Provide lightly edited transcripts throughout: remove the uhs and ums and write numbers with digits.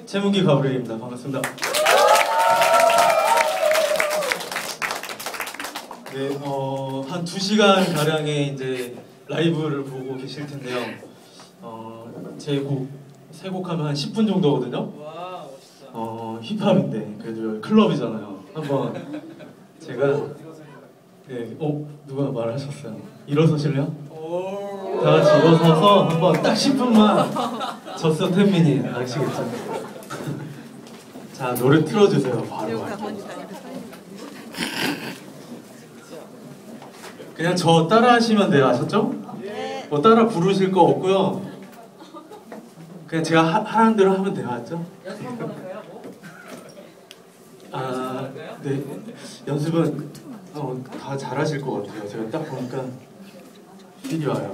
채문기 가브리엘입니다. 반갑습니다. 네, 한 2시간 가량의 이제 라이브를 보고 계실 텐데요. 제 곡, 세 곡 하면 한 10분 정도거든요. 와, 멋있다. 힙합인데 그래도 클럽이잖아요. 한번 제가 네, 누가 말하셨어요? 일어서실래요? 다 같이 일어서서 한번 딱 10분만 저스 텐민이 아시겠죠? 자, 노래 틀어주세요. 바로. 그냥 저 따라 하시면 돼요. 아셨죠? 네. 뭐 따라 부르실 거 없고요. 그냥 제가 하라는 대로 하면 돼요. 알죠? 연습 한번 할까요? 네. 연습은 다 잘하실 것 같아요. 제가 딱 보니까 필이 와요.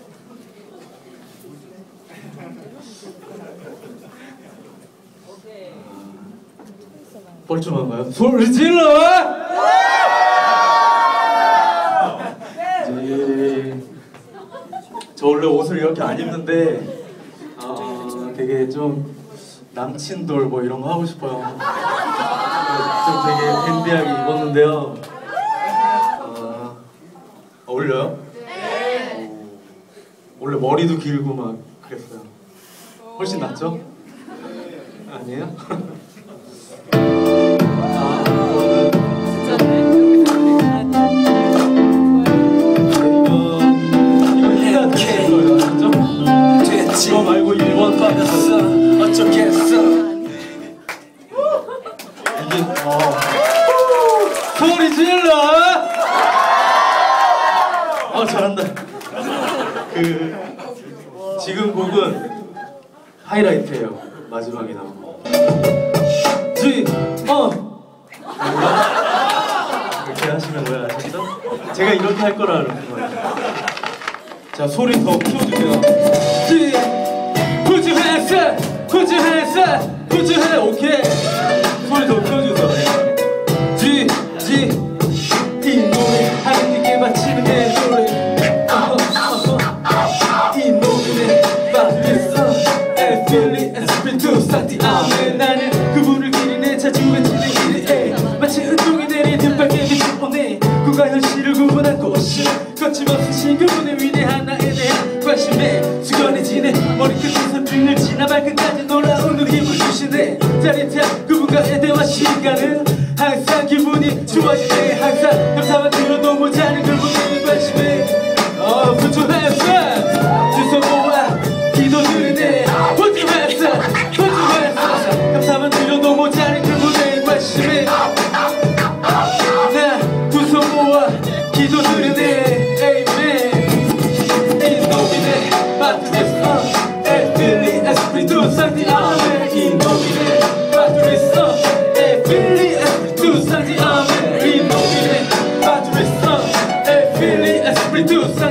뻘쭘한가요? 소리 질러! 저 원래 옷을 이렇게 안 입는데 되게 좀 남친돌 뭐 이런 거 하고 싶어요. 좀 되게 댄디하게 입었는데요. 어울려요? 네. 원래 머리도 길고 막 그랬어요. 훨씬 낫죠? 아니에요? 이거 말고 1번 받았어. 어쩌겠어. 이게 소리 질러. 잘한다. 지금 곡은 하이라이트예요. 마지막에 나온 거. 이렇게 하시면 왜 아셨죠? 제가 이렇게 할 거라 그러는 거예요. 자, 소리 더 키워주세요. Put your hands up, put your hands up, put your hands up. 오케이. 소리 더 키워주세요. 이 노래 하나님께 바치는 내 노래. 이 노래는 받겠어. Feeling and spin to start the amen. 나는 그분을 기리네 자주 외치는 길에 마치 은총이 내리듯 밝게 비춰오네. 그가 현실을 구분한 꽃이 거침없으신 그분의 위대한 나에 대한 관심에 숙연해지네. 머리끝에서 등을 지나 발끝까지 놀라운 힘을 주시네. 짜릿한 그분과의 대화 시간은 항상 기분이 좋아지네. 항상 감사만 들어도 모자란 그분의 관심에 Put your hands up. 두 손 모아 기도 드리네. Put your hands up, put your hands up. 감사만 들어도 모자란 그분의 관심에 나 두 손 모아 기도 드리네. Amen. 이 노비네 마트리스 에필리 에스프리투 상디 아멘. 이 노비네 마트리스 에필리 에스프리투 상디 아멘. 이 노비네 마트리스 에필리 에스프리투 상디